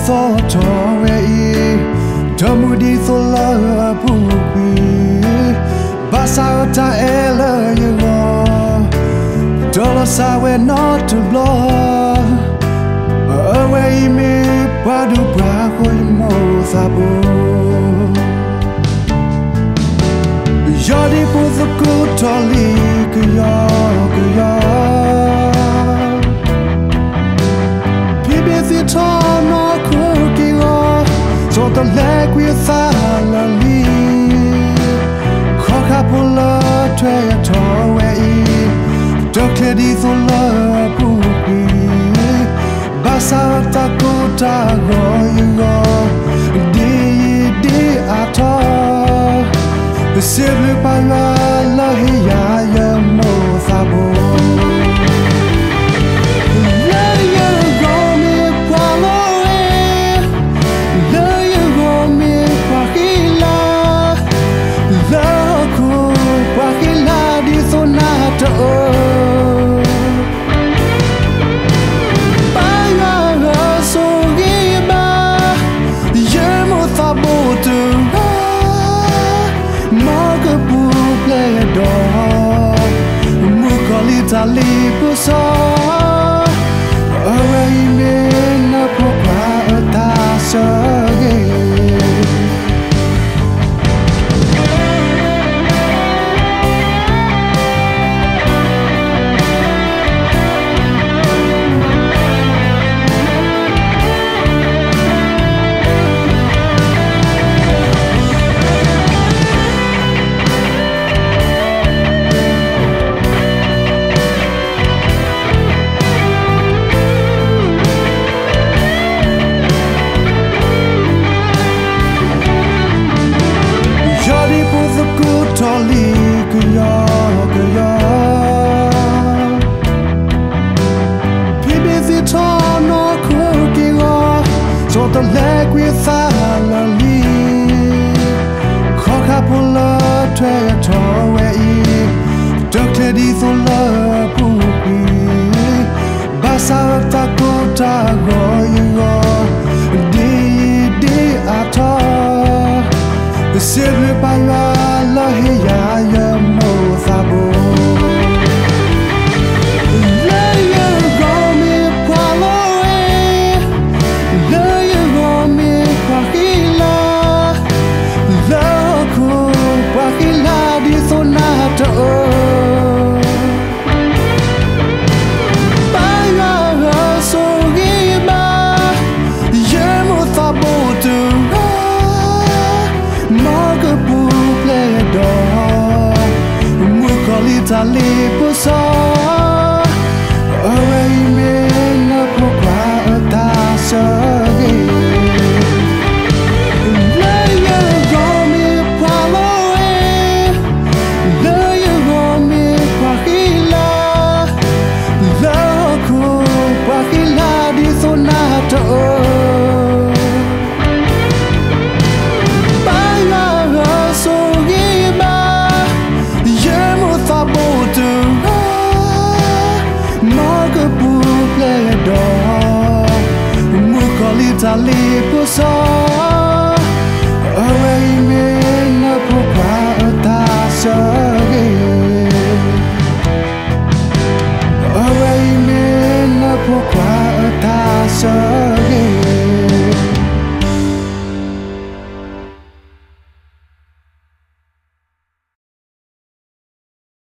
thought away. Tomudi so love pupi. Basata ela you go. Dollar we not to blow. Away me padu brako mo sabo. Jadi puzu kutoli kuya kuya. Pibisi tono kukiwa. So the leg we salali. Koka pula twe towe. Dokle di so la pupi. Basata kota go you go. Di ato. Sibli pala lahiya ya mo sabo. La ya go mi palo la ya go mi pakila. La ku pakila di sonata Paya so giba ya mo sabo tu. Play a dog, Mukolita Lipuso, away in a proprietor. So the leg with salali. Koka pula twe towe. Dokle di so la pupi. Basata kota go you go. Di ato. Sibli pala lahiya ya mo sabo. Tali puso away me na pokwa atasa la ya go mi palo la ya go mi pakila la ku pakila di sonata Mukolita lipuso away me